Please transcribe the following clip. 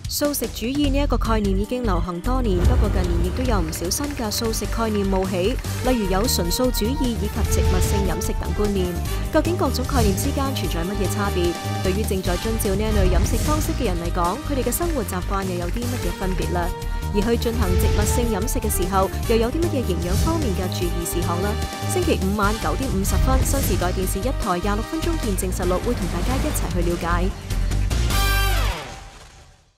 素食主義呢一個概念已經流行多年，不過近年亦都有唔少新嘅素食概念冒起，例如有純素主義以及植物性飲食等觀念。究竟各種概念之間存在乜嘢差別？對於正在遵照呢一類飲食方式嘅人嚟講，佢哋嘅生活習慣又有啲乜嘢分別呢？而去進行植物性飲食嘅時候，又有啲乜嘢營養方面嘅注意事項呢？星期五晚9點50分，新時代電視一台26分鐘見證實錄會同大家一齊去了解。